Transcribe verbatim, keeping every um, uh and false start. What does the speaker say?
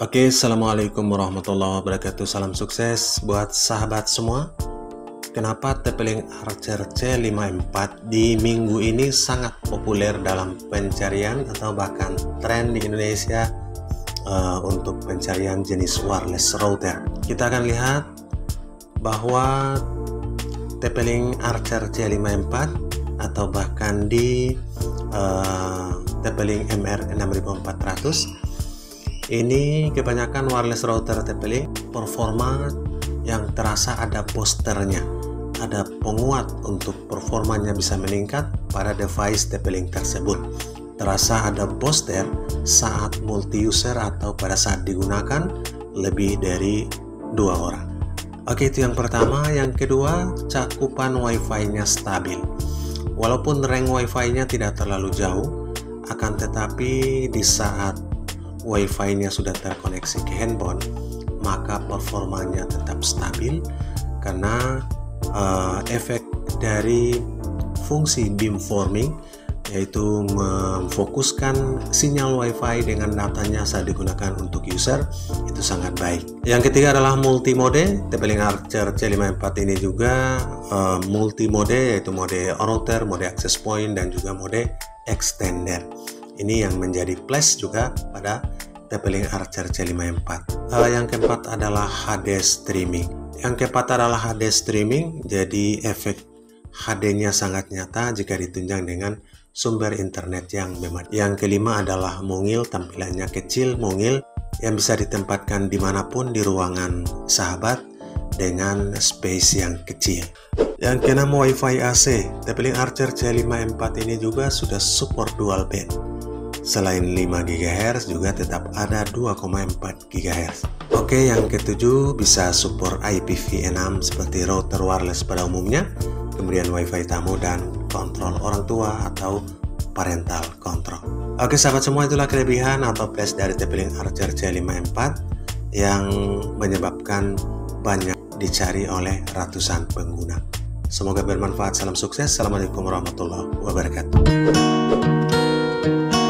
Oke, Assalamualaikum warahmatullahi wabarakatuh. Salam sukses buat sahabat semua. Kenapa Tepeling Archer C lima empat di minggu ini sangat populer dalam pencarian atau bahkan tren di Indonesia uh, untuk pencarian jenis wireless router? Kita akan lihat bahwa Tepeling Archer C lima empat atau bahkan di uh, Tepeling M R enam empat ratus ini kebanyakan wireless router Tepeling performa yang terasa ada boosternya, ada penguat untuk performanya bisa meningkat pada device Tepeling tersebut. Terasa ada booster saat multi user atau pada saat digunakan lebih dari dua orang. Oke, itu yang pertama. Yang kedua, cakupan Wi-Fi-nya stabil. Walaupun range Wi-Fi-nya tidak terlalu jauh, akan tetapi di saat Wi-Fi-nya sudah terkoneksi ke handphone, maka performanya tetap stabil karena uh, efek dari fungsi beamforming, yaitu memfokuskan sinyal Wi-Fi dengan datanya saat digunakan untuk user, itu sangat baik. Yang ketiga adalah multi mode. Tepeling Archer C lima empat ini juga uh, multi mode, yaitu mode router, mode access point, dan juga mode extender. Ini yang menjadi plus juga pada Tepeling Archer C lima empat. Uh, yang keempat adalah H D streaming. Yang keempat adalah H D streaming, jadi efek H D-nya sangat nyata jika ditunjang dengan sumber internet yang memadai. Yang kelima adalah mungil, tampilannya kecil, mungil, yang bisa ditempatkan dimanapun di ruangan sahabat dengan space yang kecil. Yang keenam, Wi-Fi A C. Tepeling Archer C lima empat ini juga sudah support dual band. Selain lima gigahertz juga tetap ada dua koma empat gigahertz. Oke, yang ketujuh bisa support I P v enam seperti router wireless pada umumnya, kemudian Wi-Fi tamu dan kontrol orang tua atau parental control. Oke sahabat semua, itulah kelebihan atau plus dari Tepeling Archer C lima empat yang menyebabkan banyak dicari oleh ratusan pengguna. Semoga bermanfaat. Salam sukses. Assalamualaikum warahmatullahi wabarakatuh.